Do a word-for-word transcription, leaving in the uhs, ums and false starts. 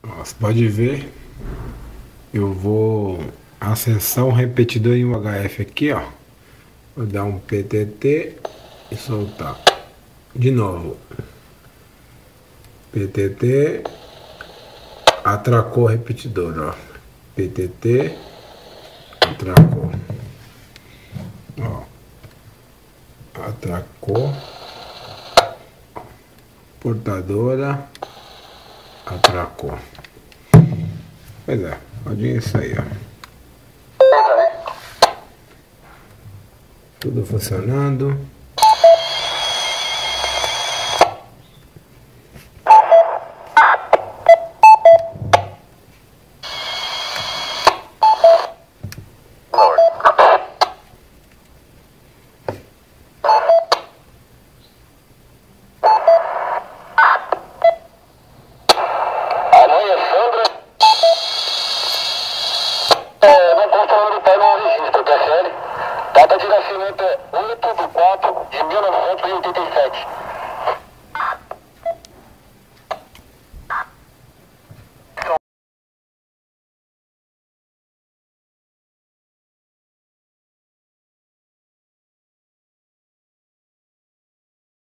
Ó, você pode ver, eu vou acessar um repetidor em U H F aqui, ó. Vou dar um P T T e soltar. De novo. P T T. Atracou o repetidor, ó. P T T. Atracou. Ó. Atracou. Portadora. Atracou. Pois é, pode ir isso aí, ó. Tudo funcionando.